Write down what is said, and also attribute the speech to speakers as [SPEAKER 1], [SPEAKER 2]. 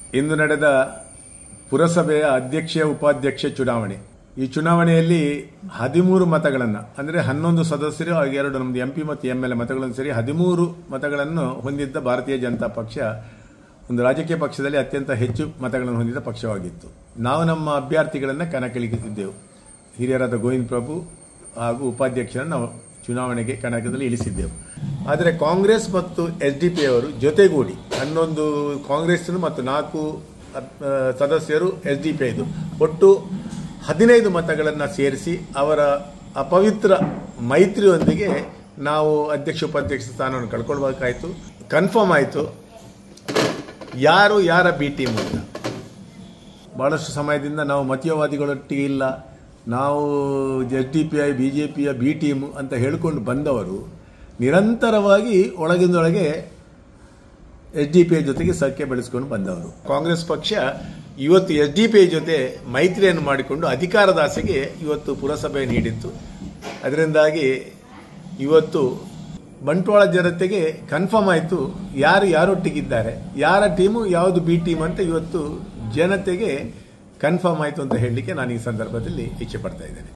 [SPEAKER 1] ಇಂದು ನಡೆದ ಪುರಸಭೆಯ ಅಧ್ಯಕ್ಷ ಉಪಾಧ್ಯಕ್ಷ ಚುನಾವಣೆ. ಈ ಚುನಾವಣೆಯಲ್ಲಿ 13 ಮತಗಳನ್ನು ಅಂದರೆ 11 ಸದಸ್ಯರು ಹಾಗೂ 2 ನಮ್ಮದು ಎಂಪಿ ಮತ್ತು ಎಂಎಲ್ಎ ಮತಗಳನ್ನು ಸೇರಿ 13 ಮತಗಳನ್ನು ಹೊಂದಿದ್ದ ಭಾರತೀಯ ಜನತಾ ಪಕ್ಷ ಒಂದು ರಾಜಕೀಯ ಪಕ್ಷದಲ್ಲಿ ಅತ್ಯಂತ ಹೆಚ್ಚು ಮತಗಳನ್ನು ಹೊಂದಿದ್ದ ಪಕ್ಷವಾಗಿತ್ತು. ನಾವು ನಮ್ಮ ಅಭ್ಯರ್ಥಿಗಳನ್ನು ಕಣಕ್ಕಿಳಿಸಿದ್ದೆವು. ಹಿರಿಯರಾದ ಗೋವಿಂದ ಪ್ರಭು ಹಾಗೂ ಉಪಾಧ್ಯಕ್ಷರನ್ನು ನಾವು ಚುನಾವಣೆಗೆ ಕಣಕದಲ್ಲಿ ಇಳಿಸಿದ್ದೆವು. ಆದರೆ ಕಾಂಗ್ರೆಸ್ ಮತ್ತು ಎಸ್ಡಿಪಿ ಅವರು ಜೊತೆಗೂಡಿ 11 ಕಾಂಗ್ರೆಸ್ ಮತ್ತು 4 ಸದಸ್ಯರು ಎಸ್ಡಿಪಿ ಇದು ಒಟ್ಟು 15 ಮತಗಳನ್ನು ಸೇರಿಸಿ ಅವರ ಅಪವಿತ್ರ ಮೈತ್ರಿಯೊಂದಿಗೆ ನಾವು ಅಧ್ಯಕ್ಷ ಉಪಾಧ್ಯಕ್ಷ ಸ್ಥಾನವನ್ನು ಕಳ್ಕೊಳ್ಬೇಕಾಯಿತು. ಕನ್ಫರ್ಮ್ ಆಯಿತು ಯಾರು ಯಾರ ಬಿ ಟೀಮ್ ಅಂತ. ಬಹಳಷ್ಟು ಸಮಯದಿಂದ ನಾವು ಮತೀಯವಾದಿಗಳೊಟ್ಟಿಗೆ ಇಲ್ಲ, ನಾವು ಎಸ್ಡಿಪಿಐ ಬಿಜೆಪಿಯ ಬಿ ಟೀಮ್ ಅಂತ ಹೇಳಿಕೊಂಡು ಬಂದವರು ನಿರಂತರವಾಗಿ ಒಳಗಿಂದೊಳಗೆ ಎಸ್ಡಿಪಿಐ ಜೊತೆಗೆ ಸಖ್ಯ ಬೆಳೆಸ್ಕೊಂಡು ಬಂದವರು. ಕಾಂಗ್ರೆಸ್ ಪಕ್ಷ ಇವತ್ತು ಎಸ್ಡಿಪಿಐ ಜೊತೆ ಮೈತ್ರಿಯನ್ನು ಮಾಡಿಕೊಂಡು ಅಧಿಕಾರದ ಆಸೆಗೆ ಇವತ್ತು ಪುರಸಭೆ ನೀಡಿತ್ತು. ಅದರಿಂದಾಗಿ ಇವತ್ತು ಬಂಟ್ವಾಳ ಜನತೆಗೆ ಕನ್ಫರ್ಮ್ ಆಯಿತು ಯಾರು ಯಾರೊಟ್ಟಿಗಿದ್ದಾರೆ, ಯಾರ ಟೀಮು ಯಾವುದು ಬಿ ಟೀಮ್ ಅಂತ ಇವತ್ತು ಜನತೆಗೆ ಕನ್ಫರ್ಮ್ ಆಯಿತು ಅಂತ ಹೇಳಲಿಕ್ಕೆ ನಾನು ಈ ಸಂದರ್ಭದಲ್ಲಿ ಇಚ್ಛೆ ಪಡ್ತಾ ಇದ್ದೇನೆ.